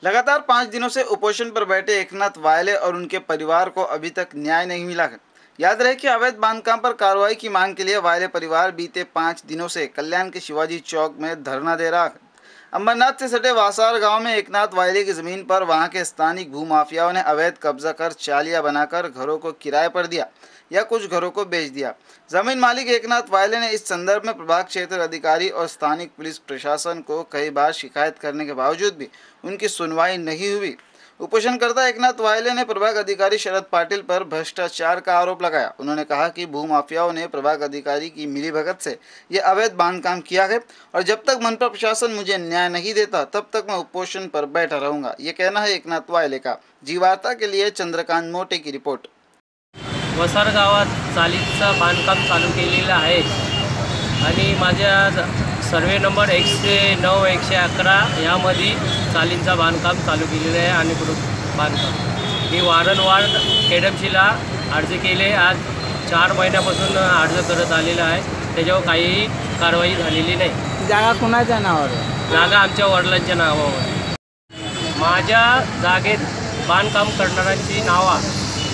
लगातार 5 दिनों से उपोषण पर बैठे एकनाथ वायले और उनके परिवार को अभी तक न्याय नहीं मिला है। याद रहे कि अवैध बांधकाम पर कार्रवाई की मांग के लिए वायले परिवार बीते 5 दिनों से कल्याण के शिवाजी चौक में धरना दे रहा है। अंबरनाथ से सटे वासार गांव में एकनाथ वायले की जमीन पर वहां के स्थानिक भूमाफियाओं ने अवैध कब्जा कर चालियां बनाकर घरों को किराए पर दिया या कुछ घरों को बेच दिया। जमीन मालिक एकनाथ वायले ने इस संदर्भ में प्रभाग क्षेत्र अधिकारी और स्थानिक पुलिस प्रशासन को कई बार शिकायत करने के बावजूद भी उनकी सुनवाई नहीं हुई। उपोषणकर्ता एकनाथ वायले ने प्रभाग अधिकारी शरद पाटिल पर भ्रष्टाचार का आरोप लगाया। उन्होंने कहा कि भूमाफियाओं ने प्रभाग अधिकारी की मिलीभगत से ये अवैध बांधकाम किया है और जब तक मनपा प्रशासन मुझे न्याय नहीं देता तब तक मैं उपोषण पर बैठा रहूंगा। ये कहना है एकनाथ वायले का। जी वार्ता के लिए चंद्रकांत मोटे की रिपोर्ट। वसार गावात चालीचं बांधकाम चालू केलेलं आहे आणि माझ्या सर्वे नंबर 109 111 यामध्ये चालींचं बांधकाम चालू केलेलं आहे आणि बांधकाम मी वारंवार केडमशीला अर्ज केले। आज 4 महिन्यापासून अर्ज करत आलेला आहे, त्याच्यावर काही कारवाई झालेली नाही। जागा कोणाच्या नावावर आहे? जागा आमच्या वडिलांच्या नावावर। माझ्या जागेत बांधकाम करणाऱ्यांची नावं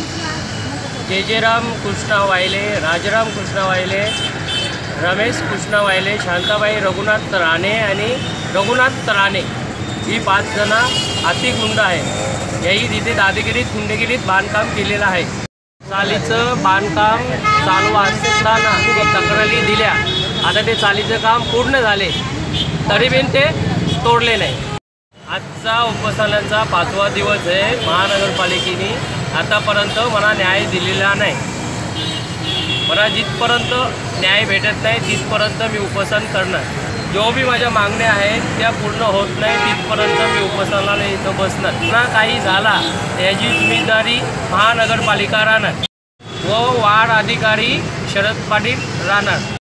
जेजेराम कृष्णा वायले, राजाराम कृष्णा वायले, रमेश कृष्णा वायले, शांताबाई रघुनाथ राणे आणि रघुनाथ राणे ही 5 जण हातीगुंड आहे। याही तिथे दादागिरीत गुंडगिरीत बांधकाम केलेलं आहे। चालीचं बांधकाम चालू असताना तक्रारी दिल्या, आता ते चालीचं काम पूर्ण झाले तरी पण ते तोडले नाही। आजचा उपोषणाचा 5वा दिवस आहे। महानगरपालिकेने आतापर्यंत मला न्याय दिलेला नाही। मला जिथपर्यंत न्याय भेटत नाही तिथपर्यंत मी उपोषण करणार। जो भी माझ्या मागण्या आहेत त्या पूर्ण होत नाही तिथपर्यंत मी उपोषणाला इथं बसणार। पुन्हा काही झाला त्याची जिम्मेदारी महानगरपालिका राहणार व वार्ड अधिकारी शरद पाटील राहणार।